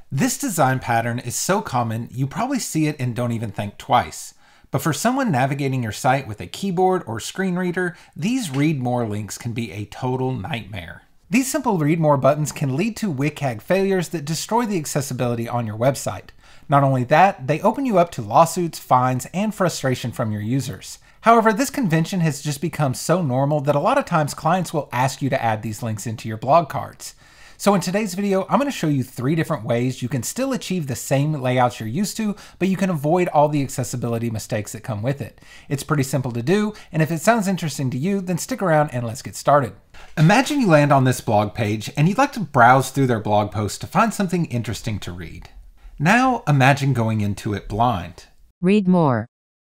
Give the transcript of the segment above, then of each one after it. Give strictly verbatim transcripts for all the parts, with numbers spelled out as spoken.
This design pattern is so common, you probably see it and don't even think twice. But for someone navigating your site with a keyboard or screen reader, these read more links can be a total nightmare. These simple read more buttons can lead to W C A G failures that destroy the accessibility on your website. Not only that, they open you up to lawsuits, fines, and frustration from your users. However, this convention has just become so normal that a lot of times clients will ask you to add these links into your blog cards. So in today's video, I'm going to show you three different ways you can still achieve the same layouts you're used to, but you can avoid all the accessibility mistakes that come with it. It's pretty simple to do, and if it sounds interesting to you, then stick around and let's get started. Imagine you land on this blog page and you'd like to browse through their blog post to find something interesting to read. Now imagine going into it blind. Read more.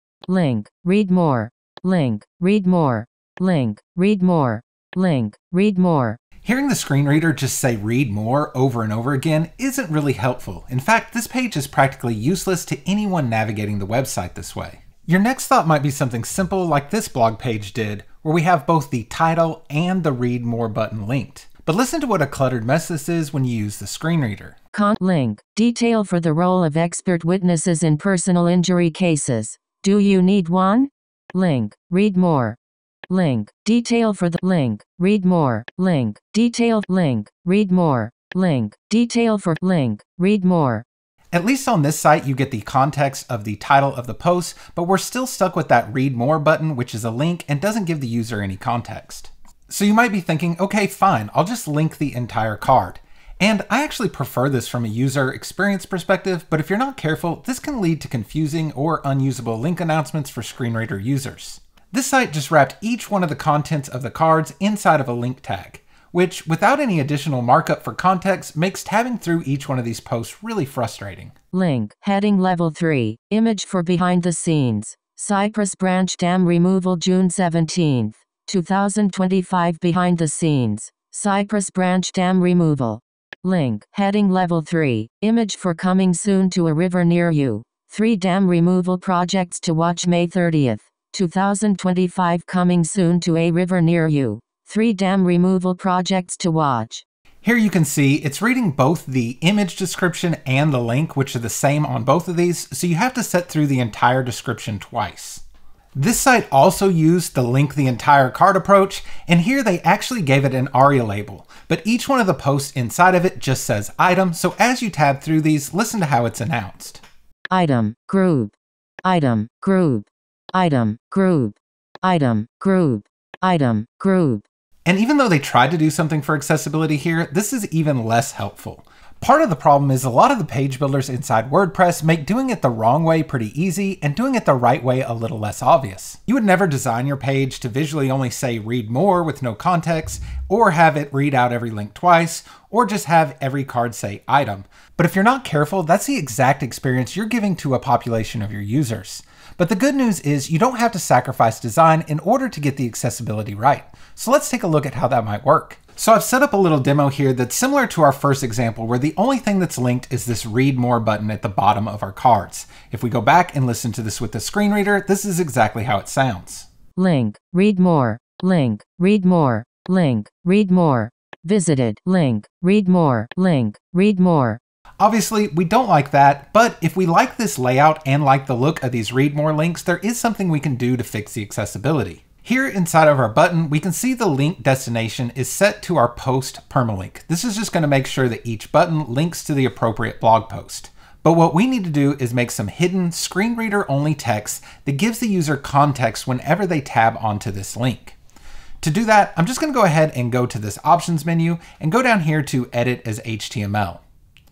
Link. Read more. Link. Read more. Link. Read more. Link. Read more. Hearing the screen reader just say read more over and over again isn't really helpful. In fact, this page is practically useless to anyone navigating the website this way. Your next thought might be something simple like this blog page did, where we have both the title and the read more button linked. But listen to what a cluttered mess this is when you use the screen reader. Con link. Detail for the role of expert witnesses in personal injury cases. Do you need one? Link. Read more. Link. Detail for the link. Read more. Link. Detail. Link. Read more. Link. Detail for link. Read more. At least on this site, you get the context of the title of the post, but we're still stuck with that read more button, which is a link and doesn't give the user any context. So you might be thinking, okay, fine, I'll just link the entire card. And I actually prefer this from a user experience perspective, but if you're not careful, this can lead to confusing or unusable link announcements for screen reader users. This site just wrapped each one of the contents of the cards inside of a link tag, which, without any additional markup for context, makes tabbing through each one of these posts really frustrating. Link. Heading Level three. Image for behind the scenes. Cypress Branch Dam Removal June seventeenth, two thousand twenty-five. Behind the scenes. Cypress Branch Dam Removal. Link. Heading Level three. Image for coming soon to a river near you. Three dam removal projects to watch May thirtieth. two thousand twenty-five. Coming soon to a river near you. Three dam removal projects to watch. Here you can see it's reading both the image description and the link, which are the same on both of these, so you have to set through the entire description twice. This site also used the link the entire card approach, and here they actually gave it an ARIA label, but each one of the posts inside of it just says item, so as you tab through these, listen to how it's announced. Item, group. Item, group. Item, group. Item, group. Item, group. And even though they tried to do something for accessibility here, this is even less helpful. Part of the problem is a lot of the page builders inside WordPress make doing it the wrong way pretty easy and doing it the right way a little less obvious. You would never design your page to visually only say read more with no context, or have it read out every link twice, or just have every card say item. But if you're not careful, that's the exact experience you're giving to a population of your users. But the good news is you don't have to sacrifice design in order to get the accessibility right. So let's take a look at how that might work. So I've set up a little demo here that's similar to our first example, where the only thing that's linked is this read more button at the bottom of our cards. If we go back and listen to this with the screen reader, this is exactly how it sounds. Link. Read more. Link. Read more. Link. Read more. Visited. Link. Read more. Link. Read more. Obviously, we don't like that, but if we like this layout and like the look of these read more links, there is something we can do to fix the accessibility. Here inside of our button, we can see the link destination is set to our post permalink. This is just going to make sure that each button links to the appropriate blog post. But what we need to do is make some hidden screen reader only text that gives the user context whenever they tab onto this link. To do that, I'm just going to go ahead and go to this options menu and go down here to edit as H T M L.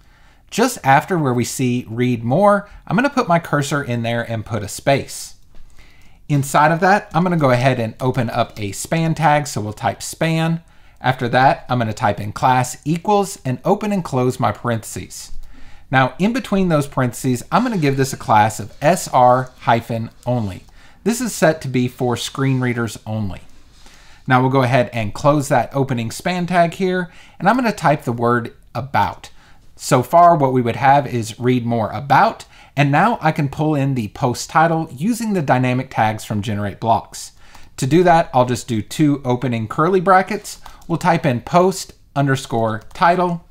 Just after where we see read more, I'm going to put my cursor in there and put a space. Inside of that, I'm going to go ahead and open up a span tag, so we'll type span. After that, I'm going to type in class equals and open and close my parentheses. Now, in between those parentheses, I'm going to give this a class of S R hyphen only. This is set to be for screen readers only. Now we'll go ahead and close that opening span tag here, and I'm going to type the word about. So far, what we would have is read more about, and now I can pull in the post title using the dynamic tags from Generate Blocks. To do that, I'll just do two opening curly brackets. We'll type in post underscore title,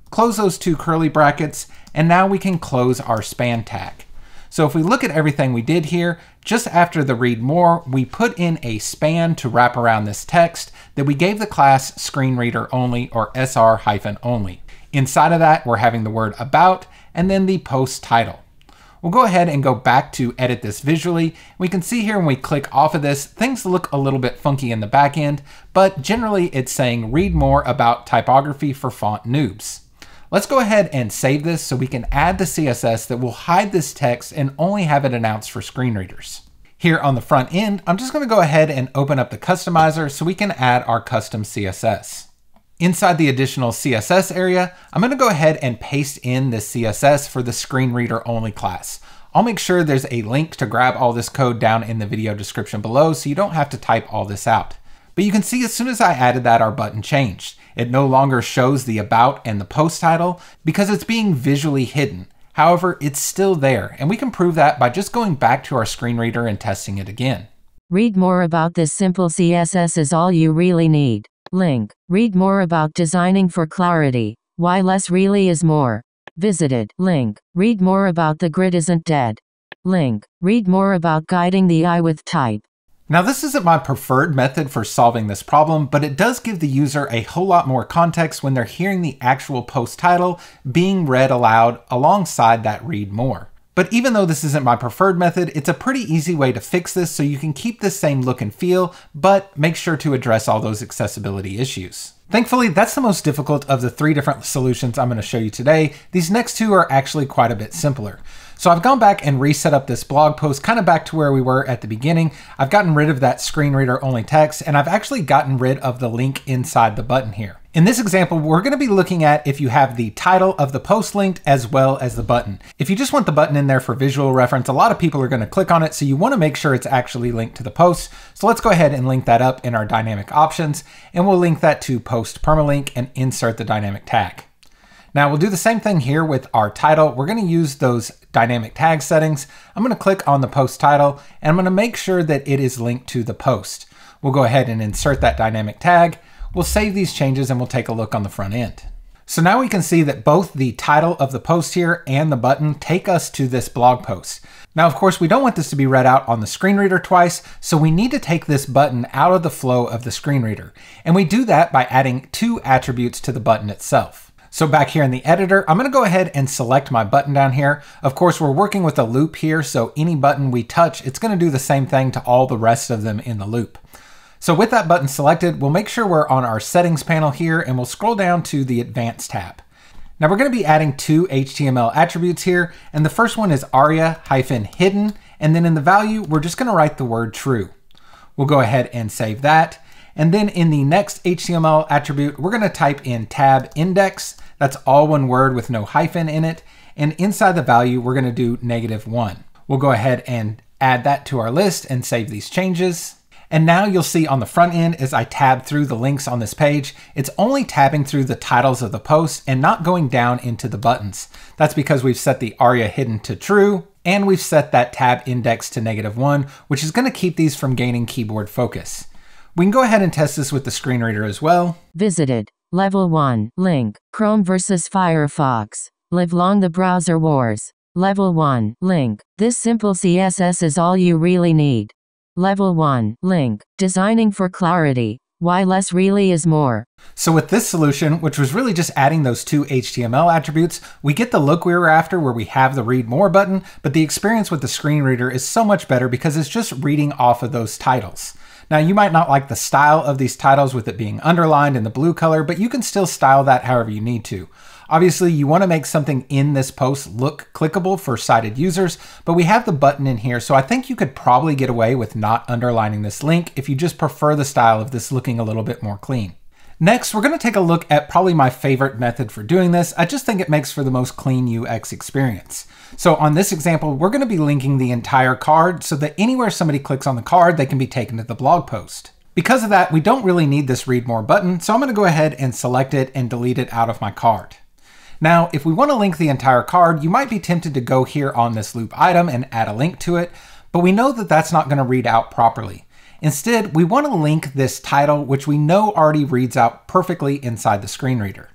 close those two curly brackets, and now we can close our span tag. So if we look at everything we did here, just after the read more, we put in a span to wrap around this text that we gave the class screen reader only, or S R hyphen only. Inside of that, we're having the word about and then the post title. We'll go ahead and go back to edit this visually. We can see here when we click off of this, things look a little bit funky in the back end, but generally it's saying read more about typography for font noobs. Let's go ahead and save this so we can add the C S S that will hide this text and only have it announced for screen readers. Here on the front end, I'm just going to go ahead and open up the customizer so we can add our custom C S S. Inside the additional C S S area, I'm going to go ahead and paste in this C S S for the screen reader only class. I'll make sure there's a link to grab all this code down in the video description below so you don't have to type all this out. But you can see as soon as I added that, our button changed. It no longer shows the about and the post title because it's being visually hidden. However, it's still there, and we can prove that by just going back to our screen reader and testing it again. Read more about this simple C S S is all you really need. Link. Read more about designing for clarity. Why less really is more. Visited. Link. Read more about the grid isn't dead. Link. Read more about guiding the eye with type. Now this isn't my preferred method for solving this problem, but it does give the user a whole lot more context when they're hearing the actual post title being read aloud alongside that read more. But even though this isn't my preferred method, it's a pretty easy way to fix this so you can keep the same look and feel, but make sure to address all those accessibility issues. Thankfully, that's the most difficult of the three different solutions I'm going to show you today. These next two are actually quite a bit simpler. So I've gone back and reset up this blog post kind of back to where we were at the beginning. I've gotten rid of that screen reader only text, and I've actually gotten rid of the link inside the button here. In this example, we're going to be looking at if you have the title of the post linked as well as the button. If you just want the button in there for visual reference, a lot of people are going to click on it, so you want to make sure it's actually linked to the post. So let's go ahead and link that up in our dynamic options, and we'll link that to post permalink and insert the dynamic tag. Now we'll do the same thing here with our title. We're going to use those dynamic tag settings. I'm going to click on the post title, and I'm going to make sure that it is linked to the post. We'll go ahead and insert that dynamic tag. We'll save these changes and we'll take a look on the front end. So now we can see that both the title of the post here and the button take us to this blog post. Now, of course, we don't want this to be read out on the screen reader twice, so we need to take this button out of the flow of the screen reader. And we do that by adding two attributes to the button itself. So back here in the editor, I'm going to go ahead and select my button down here. Of course, we're working with a loop here, so any button we touch, it's going to do the same thing to all the rest of them in the loop. So with that button selected, we'll make sure we're on our settings panel here, and we'll scroll down to the advanced tab. Now we're going to be adding two H T M L attributes here, and the first one is aria-hidden, and then in the value, we're just going to write the word true. We'll go ahead and save that. And then in the next H T M L attribute, we're going to type in tab index. That's all one word with no hyphen in it. And inside the value, we're going to do negative one. We'll go ahead and add that to our list and save these changes. And now you'll see on the front end, as I tab through the links on this page, it's only tabbing through the titles of the posts and not going down into the buttons. That's because we've set the aria hidden to true, and we've set that tab index to negative one, which is going to keep these from gaining keyboard focus. We can go ahead and test this with the screen reader as well. Visited. Level one. Link. Chrome versus Firefox. Live long the browser wars. Level one. Link. This simple C S S is all you really need. Level one. Link. Designing for clarity. Why less really is more. So with this solution, which was really just adding those two H T M L attributes, we get the look we were after where we have the read more button, but the experience with the screen reader is so much better because it's just reading off of those titles. Now you might not like the style of these titles with it being underlined in the blue color, but you can still style that however you need to. Obviously, you want to make something in this post look clickable for sighted users, but we have the button in here, so I think you could probably get away with not underlining this link if you just prefer the style of this looking a little bit more clean. Next, we're going to take a look at probably my favorite method for doing this. I just think it makes for the most clean U X experience. So on this example, we're going to be linking the entire card so that anywhere somebody clicks on the card, they can be taken to the blog post. Because of that, we don't really need this read more button, so I'm going to go ahead and select it and delete it out of my card. Now, if we want to link the entire card, you might be tempted to go here on this loop item and add a link to it, but we know that that's not going to read out properly. Instead, we want to link this title, which we know already reads out perfectly inside the screen reader.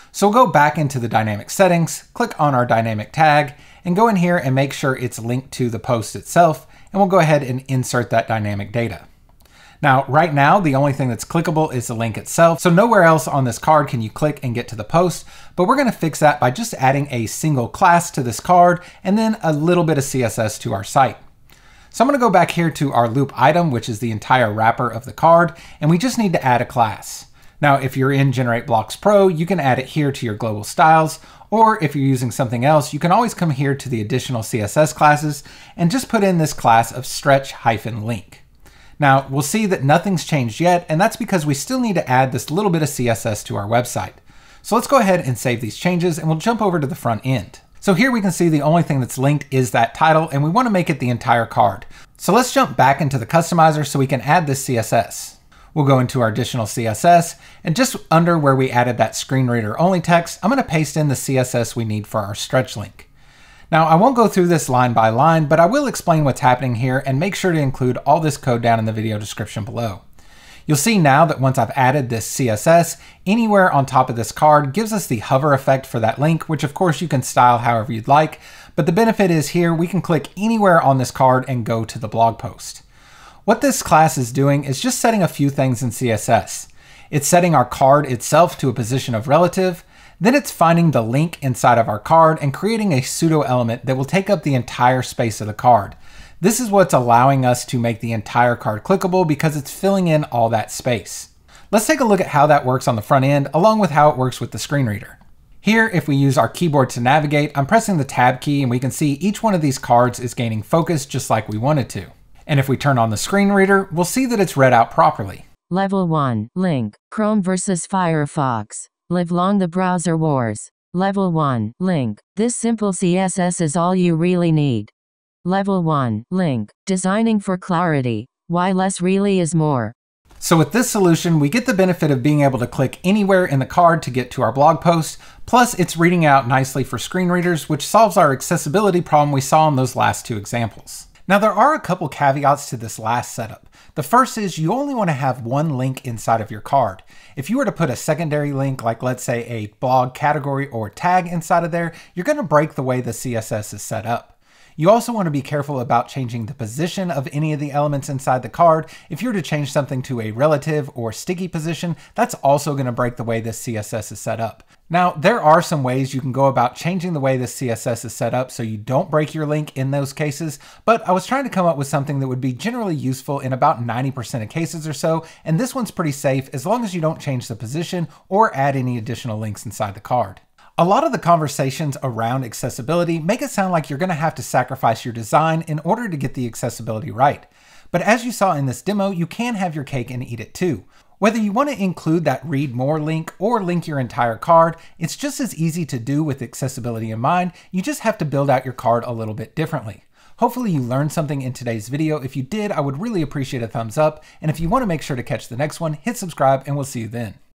So we'll go back into the dynamic settings, click on our dynamic tag, and go in here and make sure it's linked to the post itself, and we'll go ahead and insert that dynamic data. Now, right now, the only thing that's clickable is the link itself, so nowhere else on this card can you click and get to the post, but we're gonna fix that by just adding a single class to this card and then a little bit of C S S to our site. So I'm gonna go back here to our loop item, which is the entire wrapper of the card, and we just need to add a class. Now, if you're in Generate Blocks Pro, you can add it here to your global styles, or if you're using something else, you can always come here to the additional C S S classes and just put in this class of stretch-link. Now, we'll see that nothing's changed yet, and that's because we still need to add this little bit of C S S to our website. So let's go ahead and save these changes, and we'll jump over to the front end. So here we can see the only thing that's linked is that title, and we want to make it the entire card. So let's jump back into the customizer so we can add this C S S. We'll go into our additional C S S, and just under where we added that screen reader only text, I'm going to paste in the C S S we need for our stretch link. Now, I won't go through this line by line, but I will explain what's happening here and make sure to include all this code down in the video description below. You'll see now that once I've added this C S S, anywhere on top of this card gives us the hover effect for that link, which of course you can style however you'd like, but the benefit is here we can click anywhere on this card and go to the blog post. What this class is doing is just setting a few things in C S S. It's setting our card itself to a position of relative, then it's finding the link inside of our card and creating a pseudo element that will take up the entire space of the card. This is what's allowing us to make the entire card clickable because it's filling in all that space. Let's take a look at how that works on the front end, along with how it works with the screen reader. Here, if we use our keyboard to navigate, I'm pressing the tab key and we can see each one of these cards is gaining focus just like we wanted to. And if we turn on the screen reader, we'll see that it's read out properly. Level one, link, Chrome versus Firefox. Live long the browser wars. Level one, link. This simple C S S is all you really need. Level one, link. Designing for clarity. Why less really is more. So with this solution, we get the benefit of being able to click anywhere in the card to get to our blog post, plus it's reading out nicely for screen readers, which solves our accessibility problem we saw in those last two examples. Now there are a couple caveats to this last setup. The first is you only want to have one link inside of your card. If you were to put a secondary link, like let's say a blog category or tag inside of there, you're going to break the way the C S S is set up. You also want to be careful about changing the position of any of the elements inside the card. If you were to change something to a relative or sticky position, that's also going to break the way this C S S is set up. Now, there are some ways you can go about changing the way this C S S is set up so you don't break your link in those cases, but I was trying to come up with something that would be generally useful in about ninety percent of cases or so, and this one's pretty safe as long as you don't change the position or add any additional links inside the card. A lot of the conversations around accessibility make it sound like you're going to have to sacrifice your design in order to get the accessibility right. But as you saw in this demo, you can have your cake and eat it too. Whether you want to include that read more link or link your entire card, it's just as easy to do with accessibility in mind. You just have to build out your card a little bit differently. Hopefully you learned something in today's video. If you did, I would really appreciate a thumbs up. And if you want to make sure to catch the next one, hit subscribe and we'll see you then.